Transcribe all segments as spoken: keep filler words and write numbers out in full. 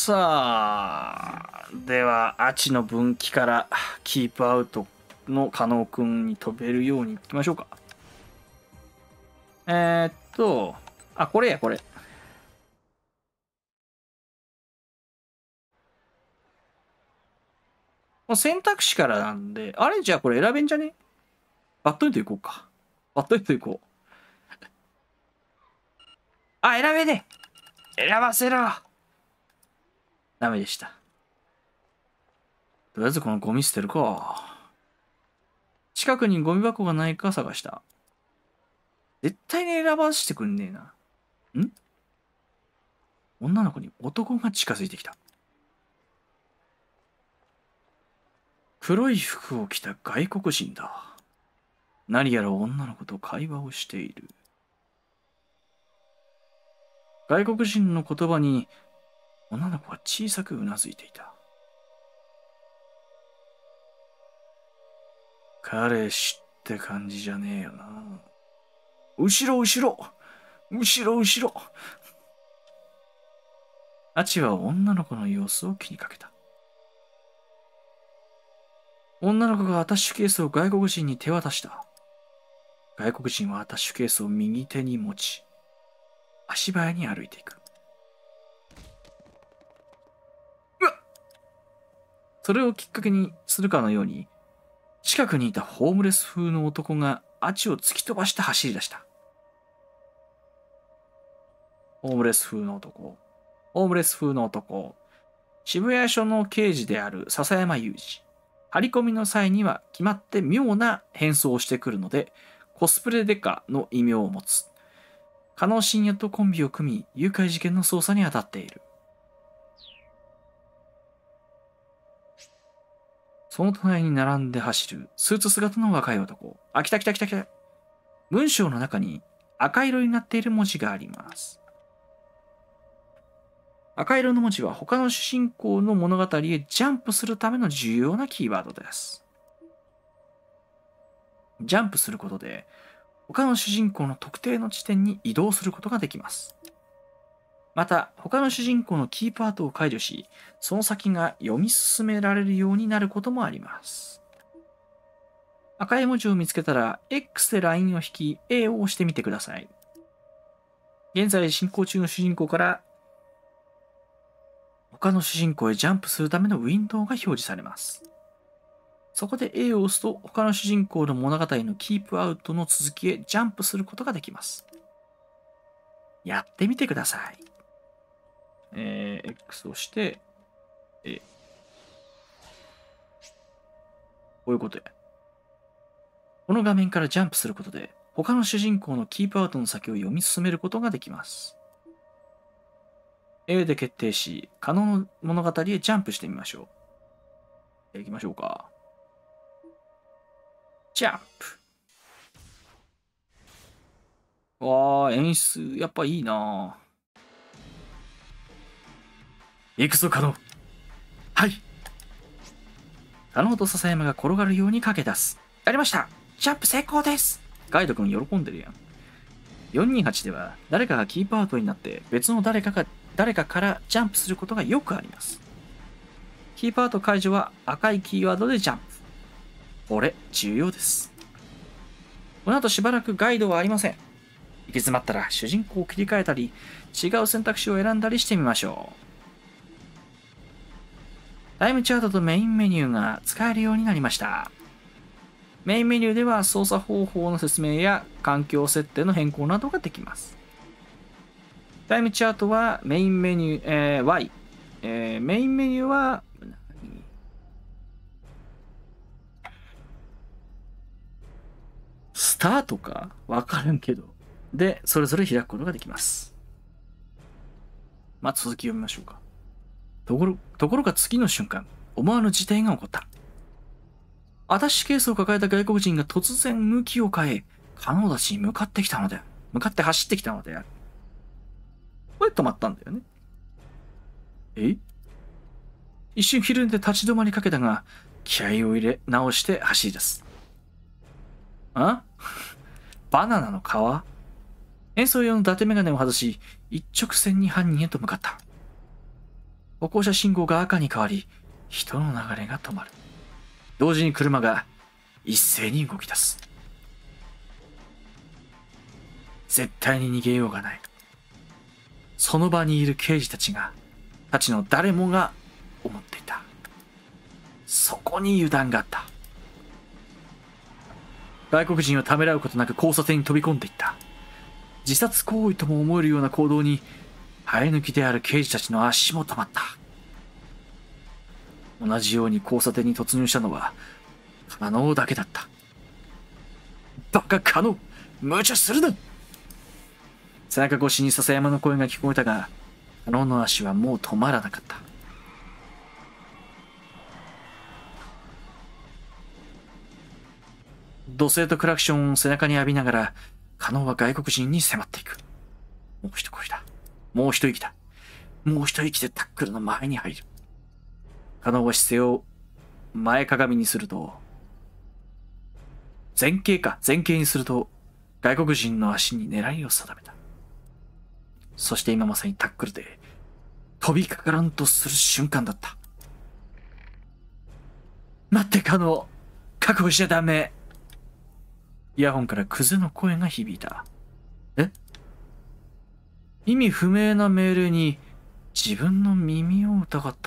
さあ、では、アチの分岐からキープアウトの加納くんに飛べるようにいきましょうか。えー、っと、あ、これや、これ。もう選択肢からなんで、あれじゃあこれ選べんじゃね？バッドエンド行こうか。バッドエンド行こう。あ、選べねえ！選ばせろ！ダメでした。とりあえずこのゴミ捨てるか。近くにゴミ箱がないか探した。絶対に選ばしてくんねえな。ん？女の子に男が近づいてきた。黒い服を着た外国人だ。何やら女の子と会話をしている。外国人の言葉に女の子は小さくうなずいていた。彼氏って感じじゃねえよな。後ろ後ろ後ろ後ろ。アチは女の子の様子を気にかけた。女の子がアタッシュケースを外国人に手渡した。外国人はアタッシュケースを右手に持ち、足早に歩いていく。うわっ！それをきっかけにするかのように、近くにいたホームレス風の男がアチを突き飛ばして走り出した。ホームレス風の男。ホームレス風の男。渋谷署の刑事である笹山裕二。張り込みの際には決まって妙な変装をしてくるので、コスプレデカの異名を持つ。加納信也とコンビを組み、誘拐事件の捜査に当たっている。その隣に並んで走るスーツ姿の若い男。あ、来た来た来た来た。文章の中に赤色になっている文字があります。赤色の文字は他の主人公の物語へジャンプするための重要なキーワードです。ジャンプすることで他の主人公の特定の地点に移動することができます。また、他の主人公のキーパートを解除し、その先が読み進められるようになることもあります。赤い文字を見つけたら X でラインを引き A を押してみてください。現在進行中の主人公から他の主人公へジャンプするためのウィンドウが表示されます。そこで A を押すと他の主人公の物語のキープアウトの続きへジャンプすることができます。やってみてください。えー、X を押して、A。こういうことや。この画面からジャンプすることで他の主人公のキープアウトの先を読み進めることができます。A で決定し、可能の物語へジャンプしてみましょう。行きましょうか。ジャンプ。わあ、演出、やっぱいいな。行くぞ、可能。はい。可能と笹山が転がるように駆け出す。やりました。ジャンプ成功です。ガイド君喜んでるやん。よんにーはちでは誰かがキープアウトになって別の誰かが誰かからジャンプすることがよくあります。キープアウト解除は赤いキーワードでジャンプ。これ、重要です。この後しばらくガイドはありません。行き詰まったら主人公を切り替えたり、違う選択肢を選んだりしてみましょう。タイムチャートとメインメニューが使えるようになりました。メインメニューでは操作方法の説明や環境設定の変更などができます。タイムチャートはメインメニュー、えー、Y、えー、メインメニューはスタートかわからんけど。で、それぞれ開くことができます。まあ、続き読みましょうか。ところ、ところが次の瞬間、思わぬ事態が起こった。アタッシュケースを抱えた外国人が突然向きを変え、可能たちに向かってきたので、向かって走ってきたのである。これ止まったんだよね。え？一瞬ひるんで立ち止まりかけたが、気合を入れ直して走り出す。あ？バナナの皮？演奏用の伊達メガネを外し、一直線に犯人へと向かった。 歩行者信号が赤に変わり、人の流れが止まる。同時に車が一斉に動き出す。絶対に逃げようがない。その場にいる刑事たちが、たちの誰もが思っていた。そこに油断があった。外国人はためらうことなく交差点に飛び込んでいった。自殺行為とも思えるような行動に、生え抜きである刑事たちの足も止まった。同じように交差点に突入したのは、加納だけだった。バカ加納、無茶するな。背中越しに笹山の声が聞こえたが、加納の足はもう止まらなかった。土星とクラクションを背中に浴びながら、加納は外国人に迫っていく。もう一声だ。もう一息だ。もう一息でタックルの前に入る。加納は姿勢を前かがみにすると、前傾か、前傾にすると、外国人の足に狙いを定めた。そして今まさにタックルで、飛びかからんとする瞬間だった。待って、加納、確保しちゃダメ。イヤホンからクズの声が響いた。え？意味不明な命令に自分の耳を疑った。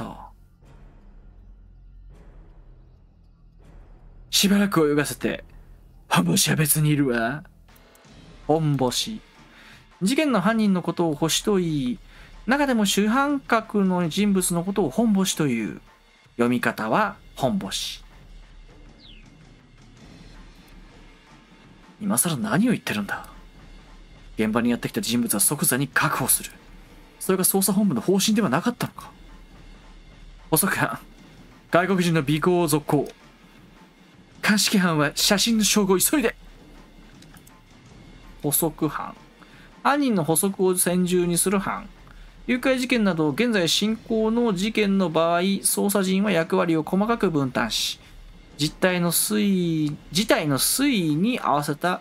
しばらく泳がせて、本星は別にいるわ。本星。事件の犯人のことを星と言い、中でも主犯格の人物のことを本星という。読み方は本星。今更何を言ってるんだ。現場にやってきた人物は即座に確保する。それが捜査本部の方針ではなかったのか。補足班、外国人の尾行を続行。鑑識班は写真の照合急いで。補足班、犯人の捕捉を専従にする班。誘拐事件など現在進行の事件の場合、捜査陣は役割を細かく分担し、実態の推移、事態の推移に合わせた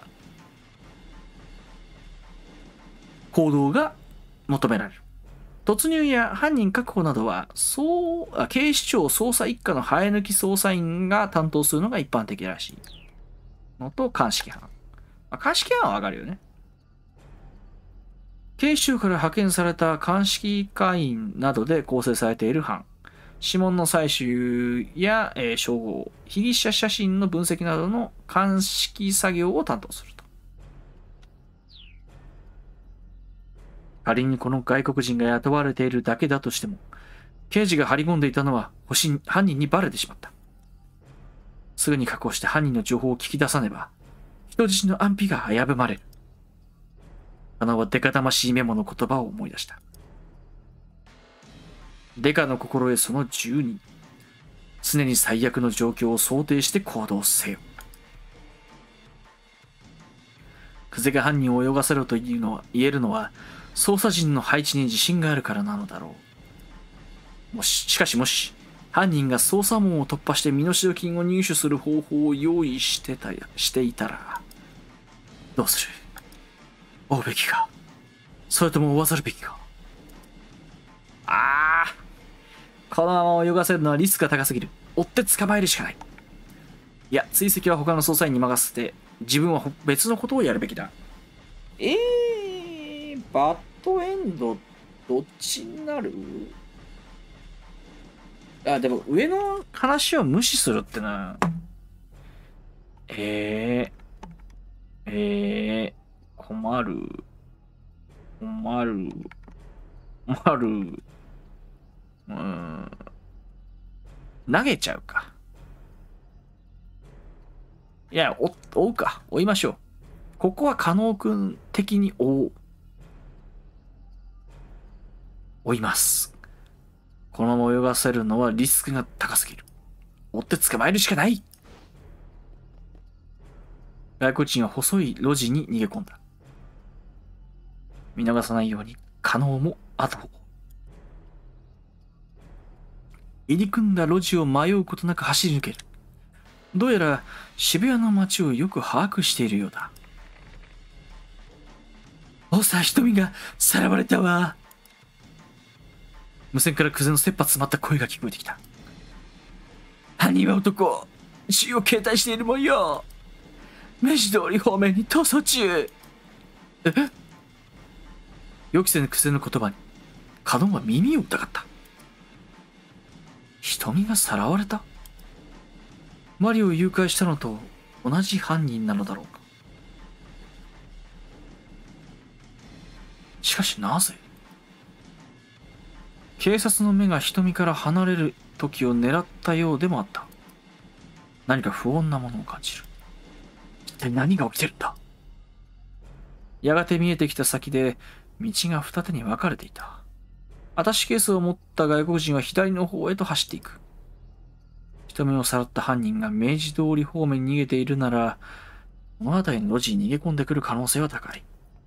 行動が求められる。突入や犯人確保などは、そう警視庁捜査一課の生え抜き捜査員が担当するのが一般的らしいのと、鑑識班。まあ、鑑識班はわかるよね。警視庁から派遣された鑑識課員などで構成されている班。指紋の採取や、えー、照合、被疑者写真の分析などの鑑識作業を担当すると。仮にこの外国人が雇われているだけだとしても、刑事が張り込んでいたのは犯人にバレてしまった。すぐに確保して犯人の情報を聞き出さねば、人質の安否が危ぶまれる。花はデカ魂メモの言葉を思い出した。デカの心得そのじゅうに。常に最悪の状況を想定して行動せよ。クゼが犯人を泳がせろというのは言えるのは、捜査陣の配置に自信があるからなのだろう。もし、しかしもし、犯人が捜査網を突破して身代金を入手する方法を用意してたや、していたら、どうする？追うべきか、それとも追わざるべきか。ああ、このまま泳がせるのはリスクが高すぎる。追って捕まえるしかない。いや、追跡は他の捜査員に任せて、自分は別のことをやるべきだ。えー、バッドエンド、どっちになる？あ、でも上の話を無視するってな。えー、えー、困る。困る。困る。うーん。投げちゃうか。いや、追、追うか。追いましょう。ここは加納くん的に追う。追います。このまま泳がせるのはリスクが高すぎる。追って捕まえるしかない。外国人は細い路地に逃げ込んだ。見逃さないように加納も後を。入り組んだ路地を迷うことなく走り抜ける。どうやら渋谷の街をよく把握しているようだ。長瞳がさらわれたわ。 無線からクゼの切羽詰まった声が聞こえてきた。犯人は男。銃を携帯しているもんよ。明治通り方面に逃走中。え？予期せぬクゼの言葉に、カノンは耳を疑った。瞳がさらわれた？マリオを誘拐したのと同じ犯人なのだろうか。しかしなぜ？警察の目が瞳から離れる時を狙ったようでもあった。何か不穏なものを感じる。一体何が起きてるんだ？やがて見えてきた先で道が二手に分かれていた。アタッシュケースを持った外国人は左の方へと走っていく。瞳をさらった犯人が明治通り方面に逃げているなら、この辺りの路地に逃げ込んでくる可能性は高い。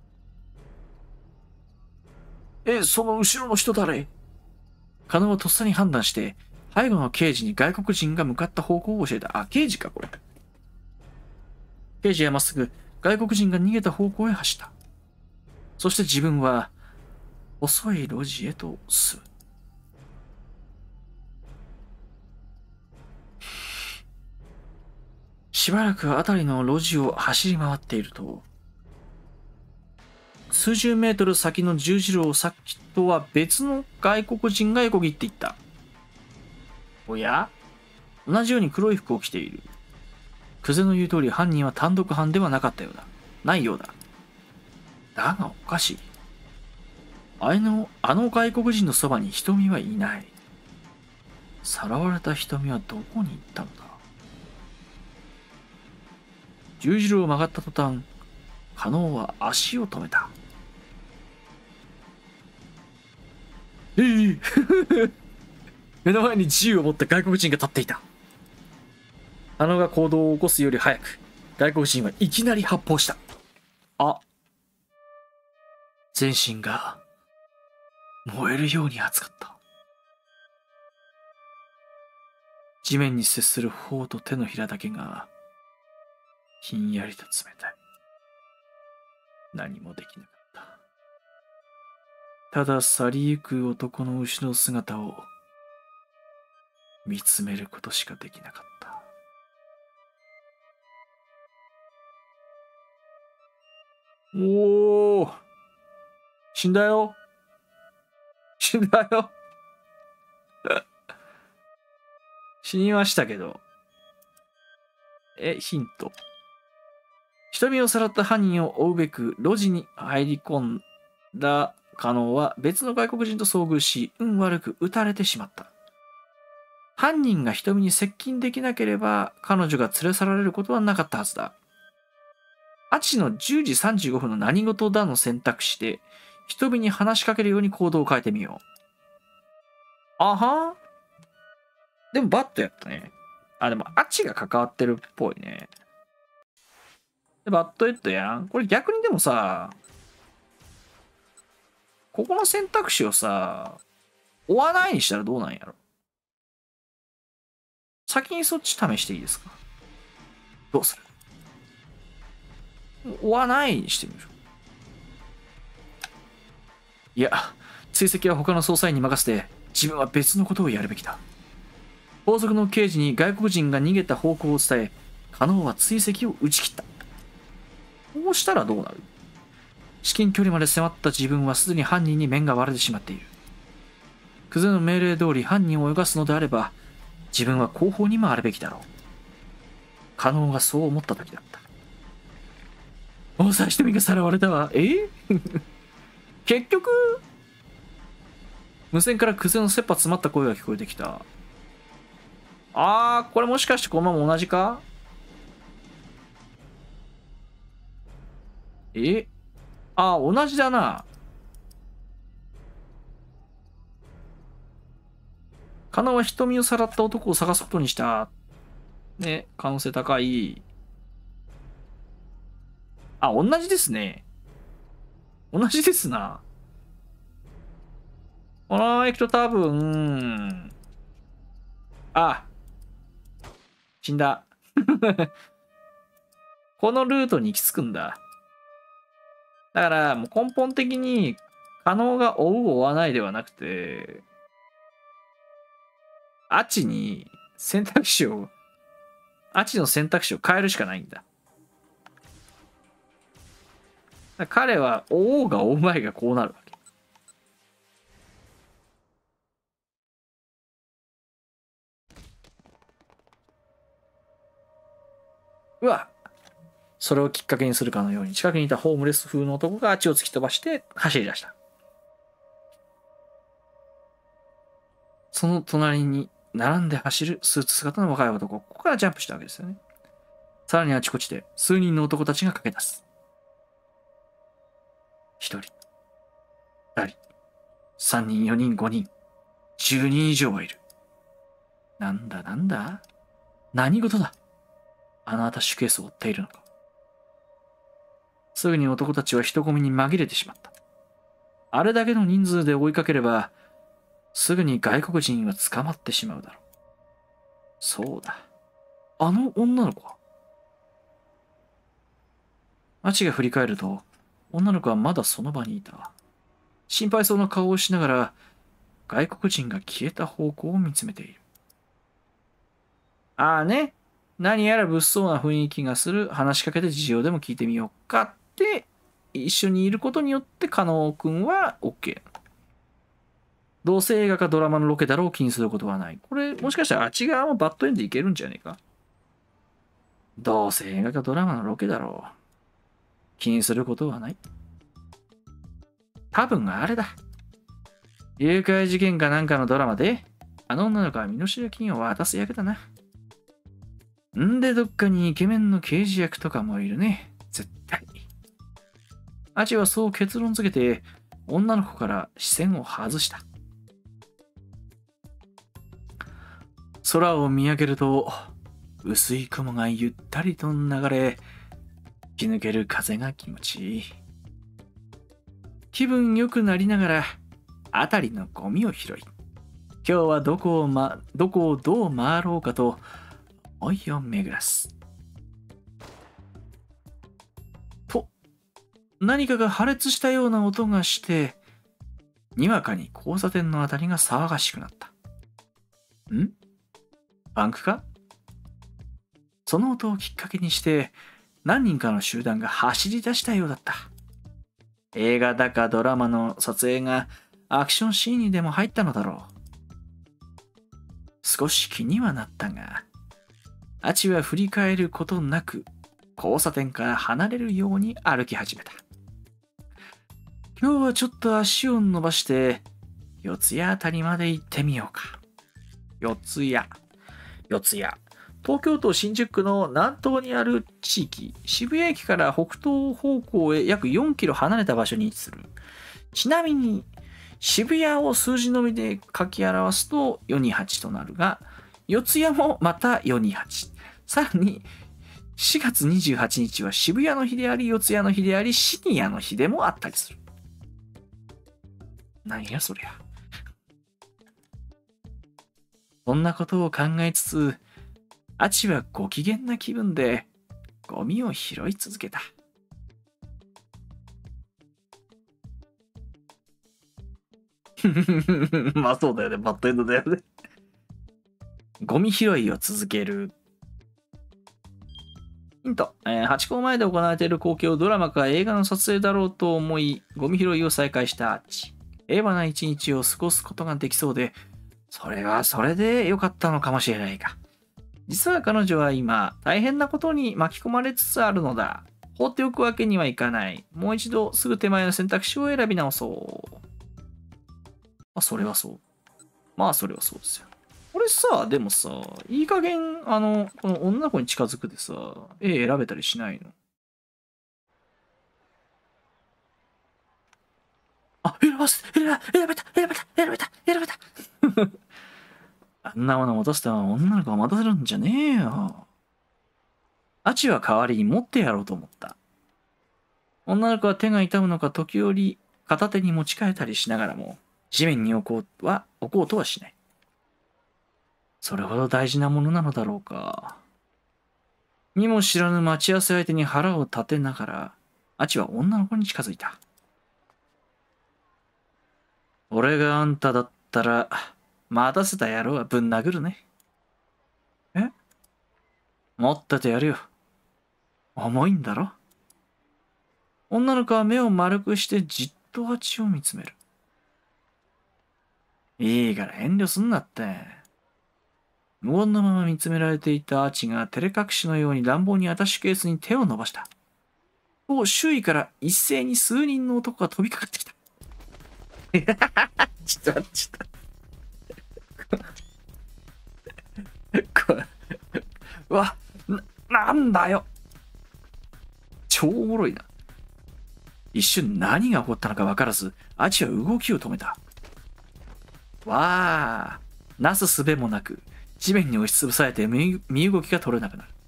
え、その後ろの人誰？カノはとっさに判断して、背後の刑事に外国人が向かった方向を教えた。あ、刑事か、これ。刑事はまっすぐ外国人が逃げた方向へ走った。そして自分は、細い路地へと進む。しばらく辺りの路地を走り回っていると、数十メートル先の十字路をさっきとは別の外国人が横切っていった。おや？同じように黒い服を着ている。クゼの言う通り犯人は単独犯ではなかったようだ。ないようだ。だがおかしい。あの、あの外国人のそばに瞳はいない。さらわれた瞳はどこに行ったのだ？十字路を曲がった途端、カノンは足を止めた。ええ目の前に銃を持った外国人が立っていた。カノンが行動を起こすより早く、外国人はいきなり発砲した。あ。全身が燃えるように熱かった。地面に接する頬と手のひらだけがひんやりと冷たい。何もできなかった。ただ去りゆく男の後ろ姿を見つめることしかできなかった。おお、死んだよ。死んだよ。死にましたけど。え、ヒント。瞳をさらった犯人を追うべく路地に入り込んだカノンは別の外国人と遭遇し、運悪く撃たれてしまった。犯人が瞳に接近できなければ彼女が連れ去られることはなかったはずだ。アチのじゅうじさんじゅうごふんの何事だの選択肢で瞳に話しかけるように行動を変えてみよう。あはでもバットやったね。あ、でもアチが関わってるっぽいね。でバットヘッドやん。これ逆にでもさ、ここの選択肢をさ、追わないにしたらどうなんやろ。先にそっち試していいですか？どうする？追わないにしてみましょう。いや、追跡は他の捜査員に任せて、自分は別のことをやるべきだ。後続の刑事に外国人が逃げた方向を伝え、カノンは追跡を打ち切った。こうしたらどうなる？至近距離まで迫った自分はすでに犯人に面が割れてしまっている。クゼの命令通り犯人を泳がすのであれば、自分は後方に回るべきだろう。カノンがそう思った時だった。大沢ひとみがさらわれたわ。え結局、無線からクゼの切羽詰まった声が聞こえてきた。あー、これもしかしてこのまま同じか？えあー、同じだな。カノンは瞳をさらった男を探すことにした。ね、可能性高い。あ、同じですね。同じですな。このまま行くと多分、あ、死んだ。このルートに行き着くんだ。だから、もう根本的に、可能が追う追わないではなくて、 アチに選択肢を、アチの選択肢を変えるしかないんだ。だ彼は、追おうが追うまいがこうなるわけ。うわ、それをきっかけにするかのように、近くにいたホームレス風の男がアチを突き飛ばして走り出した。その隣に並んで走るスーツ姿の若い男、ここからジャンプしたわけですよね。さらにあちこちで数人の男たちが駆け出す。一人、二人、三人、四人、五人、十人以上はいる。なんだなんだ何事だあのアタッシュケースを追っているのか。すぐに男たちは人混みに紛れてしまった。あれだけの人数で追いかければ、すぐに外国人は捕まってしまうだろう。そうだ。あの女の子はアチが振り返ると、女の子はまだその場にいた。心配そうな顔をしながら、外国人が消えた方向を見つめている。ああね、何やら物騒な雰囲気がする。話しかけて事情でも聞いてみようかって、一緒にいることによって加納くんは OK。どうせ映画かドラマのロケだろう気にすることはない。これ、もしかしたらあっち側もバッドエンドいけるんじゃねえか。どうせ映画かドラマのロケだろう。気にすることはない。多分あれだ。誘拐事件かなんかのドラマで、あの女の子は身代金を渡す役だな。んでどっかにイケメンの刑事役とかもいるね。絶対。アチはそう結論付けて、女の子から視線を外した。空を見上げると、薄い雲がゆったりと流れ、吹き抜ける風が気持ちいい。気分良くなりながら、あたりのゴミを拾い、今日はどこを、ま、どこをどう回ろうかと、思いを巡らす。と、何かが破裂したような音がして、にわかに交差点のあたりが騒がしくなった。ん？バンクか？その音をきっかけにして、何人かの集団が走り出したようだった。映画だかドラマの撮影がアクションシーンにでも入ったのだろう。少し気にはなったが、アチは振り返ることなく交差点から離れるように歩き始めた。今日はちょっと足を伸ばして四谷あたりまで行ってみようか。四谷。四谷。東京都新宿区の南東にある地域、渋谷駅から北東方向へ約よんキロ離れた場所に位置する。ちなみに、渋谷を数字のみで書き表すとよんにはちとなるが、四谷もまたよんにはち。さらに、しがつにじゅうはちにちは渋谷の日であり、四谷の日であり、シニアの日でもあったりする。なんやそりゃ。そんなことを考えつつ、アチはご機嫌な気分でゴミを拾い続けた。まあそうだよね、バッドエンドだよね。ゴミ拾いを続ける。ヒント、えー、ハチ公前で行われている光景をドラマか映画の撮影だろうと思い、ゴミ拾いを再開したアッチ。平和な一日を過ごすことができそうで、それはそれで良かったのかもしれないが。実は彼女は今、大変なことに巻き込まれつつあるのだ。放っておくわけにはいかない。もう一度すぐ手前の選択肢を選び直そう。まあ、それはそう。まあ、それはそうですよ。これさ、でもさ、いい加減、あの、この女の子に近づくでさ、絵選べたりしないの？あ、選ばせ、選べた、選べた、選べた、選べた、選べた。あんなもの持たせたら女の子を待たせるんじゃねえよ。アチは代わりに持ってやろうと思った。女の子は手が痛むのか時折片手に持ち替えたりしながらも、地面に置こうは、置こうとはしない。それほど大事なものなのだろうか。見も知らぬ待ち合わせ相手に腹を立てながら、アチは女の子に近づいた。俺があんただったら、 待たせた野郎はぶん殴るね。え持っててやるよ。重いんだろ。女の子は目を丸くしてじっとハチを見つめる。いいから遠慮すんなって。無言のまま見つめられていたアーチが照れ隠しのように乱暴にアタッシュケースに手を伸ばした。と周囲から一斉に数人の男が飛びかかってきた。ちょっと待って、ちょっと。これ、うわ、な、なんだよ。超おもろいな。一瞬何が起こったのか分からず、アチは動きを止めた。わあ、なすすべもなく、地面に押しつぶされて身動きが取れなくなる。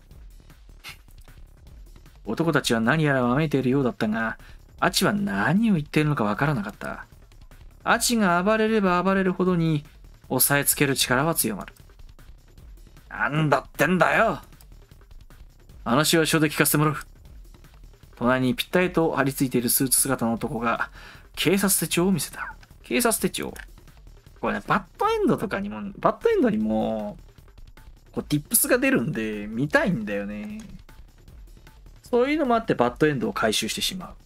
男たちは何やらわめいているようだったが、アチは何を言っているのか分からなかった。アチが暴れれば暴れるほどに、押さえつける力は強まる。なんだってんだよ。話は書で聞かせてもらう。隣にぴったりと張り付いているスーツ姿の男が警察手帳を見せた。警察手帳。これね、バッドエンドとかにも、バッドエンドにも、こう、tips が出るんで、見たいんだよね。そういうのもあってバッドエンドを回収してしまう。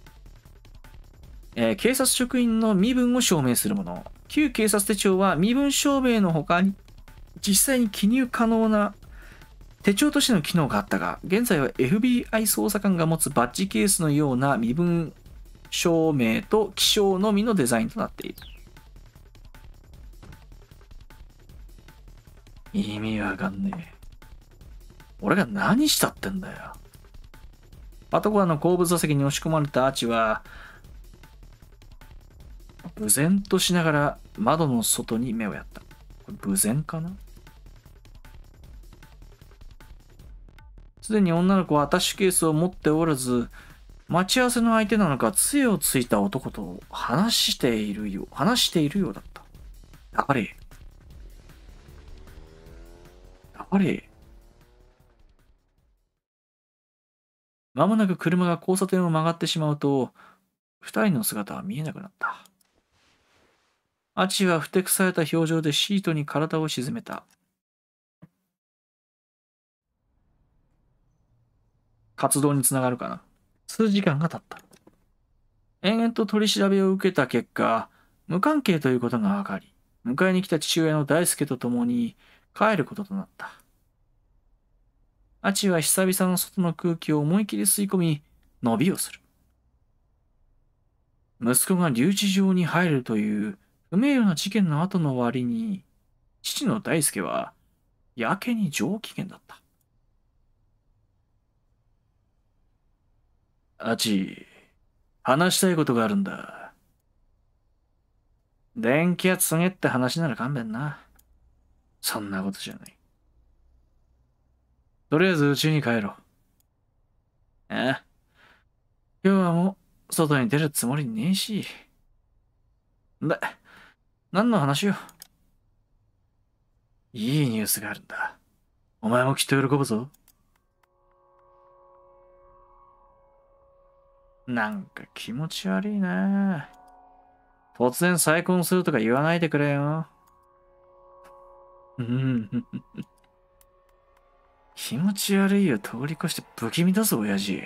えー、警察職員の身分を証明するもの。旧警察手帳は身分証明の他に、実際に記入可能な手帳としての機能があったが、現在は エフビーアイ 捜査官が持つバッジケースのような身分証明と記章のみのデザインとなっている。意味わかんねえ。俺が何したってんだよ。パトカーの後部座席に押し込まれたアーチは、無然としながら窓の外に目をやった。これ無然かな？すでに女の子はアタッシュケースを持っておらず、待ち合わせの相手なのか杖をついた男と話しているよう、話しているようだった。やっぱり。やっぱり。まもなく車が交差点を曲がってしまうと、二人の姿は見えなくなった。アチはふてくされた表情でシートに体を沈めた。活動につながるかな。数時間が経った。延々と取り調べを受けた結果、無関係ということが分かり、迎えに来た父親の大輔と共に帰ることとなった。アチは久々の外の空気を思い切り吸い込み、伸びをする。息子が留置場に入るという不名誉な事件の後の割に、父の大輔はやけに上機嫌だった。アチ、話したいことがあるんだ。電気や告げって話なら勘弁な。そんなことじゃない。とりあえず家に帰ろう。ええ。今日はもう外に出るつもりねえし。で、何の話よ。いいニュースがあるんだ。お前もきっと喜ぶぞ。なんか気持ち悪いな。突然再婚するとか言わないでくれよ。うん。気持ち悪いよ通り越して不気味だぞ、親父。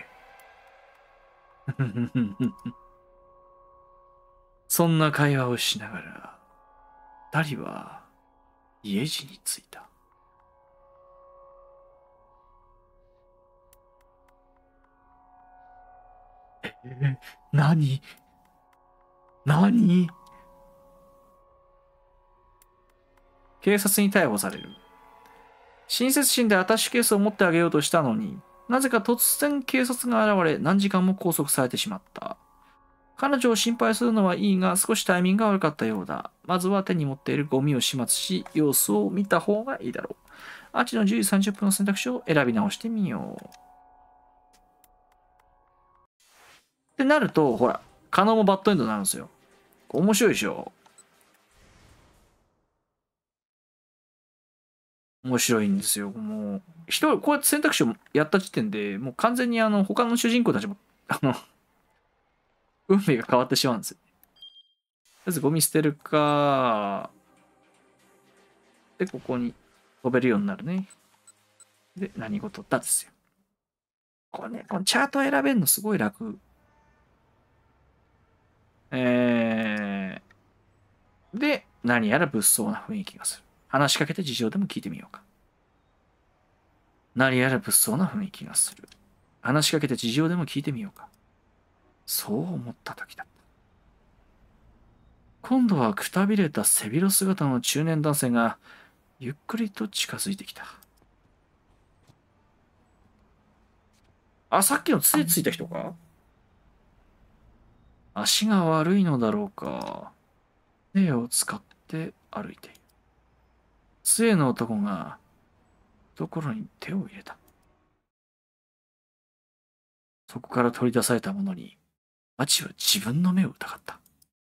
そんな会話をしながら、二人は家路に着いた。えー、何何警察に逮捕される。親切心でアタッシュケースを持ってあげようとしたのに、なぜか突然警察が現れ何時間も拘束されてしまった。彼女を心配するのはいいが少しタイミングが悪かったようだ。まずは手に持っているゴミを始末し、様子を見た方がいいだろう。アーチのじゅうじさんじゅっぷんの選択肢を選び直してみよう。ってなると、ほら、カノもバッドエンドになるんですよ。面白いでしょ。面白いんですよ。もう、一人、こうやって選択肢をやった時点で、もう完全にあの、他の主人公たちも、あの、運命が変わってしまうんですよ。とりあえずゴミ捨てるか、 で、ここに飛べるようになるね。で、何事だですよ。これね、このチャート選べるのすごい楽。えー、で、何やら物騒な雰囲気がする。話しかけて事情でも聞いてみようか。何やら物騒な雰囲気がする。話しかけて事情でも聞いてみようか。そう思った時だった。今度はくたびれた背広姿の中年男性がゆっくりと近づいてきた。あ、さっきの杖ついた人か？足が悪いのだろうか。杖を使って歩いている。杖の男が懐に手を入れた。そこから取り出されたものに、アチは自分の目を疑った。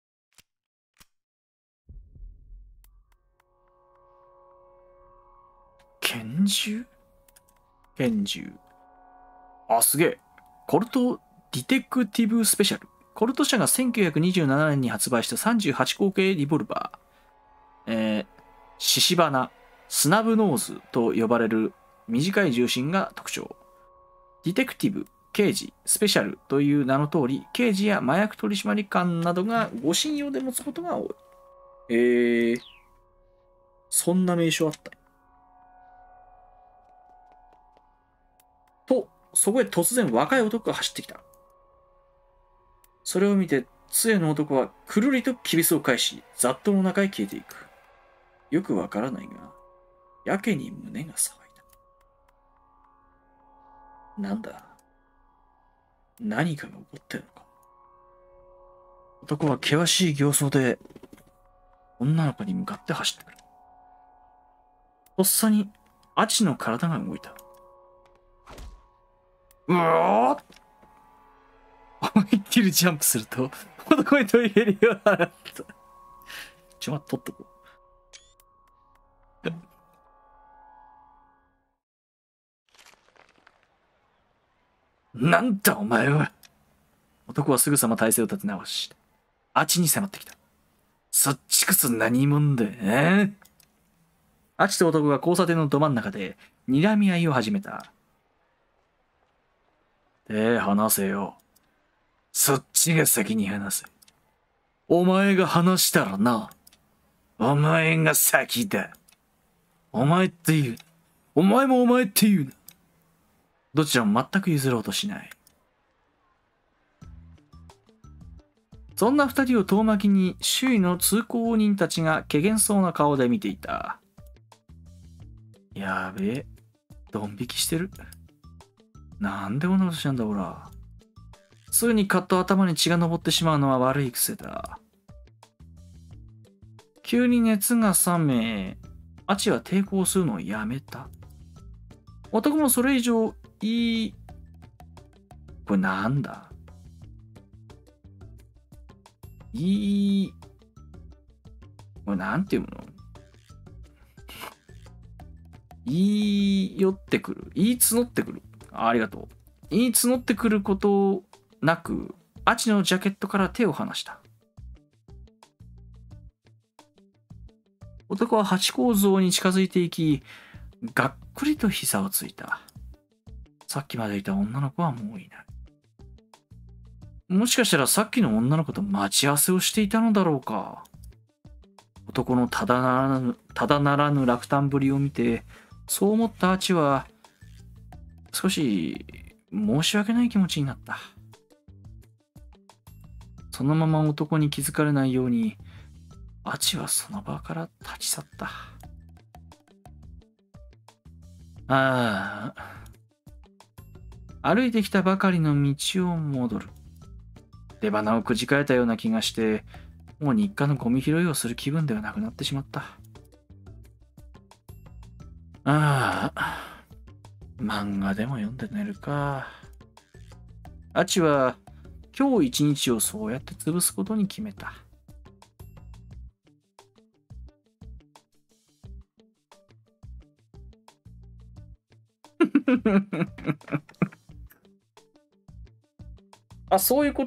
拳銃？拳銃。あ、すげえ。コルトディテクティブスペシャル。コルト社がせんきゅうひゃくにじゅうななねんに発売したさんじゅうはち口径リボルバー。えー、シシバナ、スナブノーズと呼ばれる短い重心が特徴。ディテクティブ、刑事、スペシャルという名の通り、刑事や麻薬取締官などが護身用で持つことが多い。えー、そんな名称あった。と、そこへ突然若い男が走ってきた。それを見て、杖の男はくるりときびすを返し、雑踏の中へ消えていく。よくわからないが、やけに胸が騒いだ。なんだ？何かが起こってるのか。男は険しい形相で、女の子に向かって走ってくる。とっさに、アチの体が動いた。うわー！思いっきりジャンプすると、男に飛び蹴りを払った。ちょ、待っとっとこう。なんだお前は。男はすぐさま体勢を立て直し、アチに迫ってきた。そっちこそ何者だ、えー、アチと男が交差点のど真ん中で睨み合いを始めた。手離せよ。そっちが先に話せ。お前が話したらな。お前が先だ。お前って言う。お前もお前って言うな。どちらも全く譲ろうとしない。そんな二人を遠巻きに周囲の通行人たちが怪げそうな顔で見ていた。やべえ。ドン引きしてる。なんでこんなことしたんだほら。すぐにカッと頭に血が上ってしまうのは悪い癖だ。急に熱が冷め、アチは抵抗するのをやめた。男もそれ以上いい。これなんだ？いい。これなんていうもの？言い寄ってくる。言い募ってくる。あ、ありがとう。言い募ってくることなく、アチのジャケットから手を離した。男はハチ公像に近づいていき、がっくりと膝をついた。さっきまでいた女の子はもういない。もしかしたらさっきの女の子と待ち合わせをしていたのだろうか。男のただならぬ、ただならぬ落胆ぶりを見て、そう思ったアチは、少し申し訳ない気持ちになった。そのまま男に気づかれないように、アチはその場から立ち去った。ああ。歩いてきたばかりの道を戻る。出花をくじかれたような気がして、もう日課のゴミ拾いをする気分ではなくなってしまった。ああ。漫画でも読んで寝るか。アチは今日一日をそうやって潰すことに決めた。あ、そういうこと。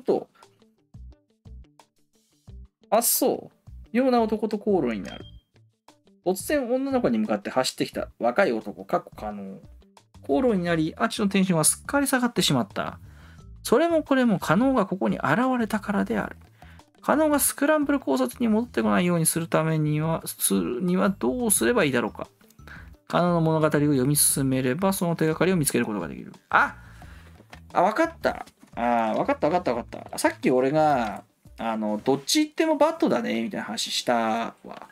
あ、そう。ような男と口論になる。 突然女の子に向かって走ってきた若い男、かっこ可能。口論になり、アチのテンションはすっかり下がってしまった。それもこれも加納がここに現れたからである。加納がスクランブル交差点に戻ってこないようにするためには、するにはどうすればいいだろうか。加納の物語を読み進めれば、その手がかりを見つけることができる。ああ、わかった。あわかったわかったわかった。さっき俺が、あの、どっち行ってもバットだね、みたいな話したわ。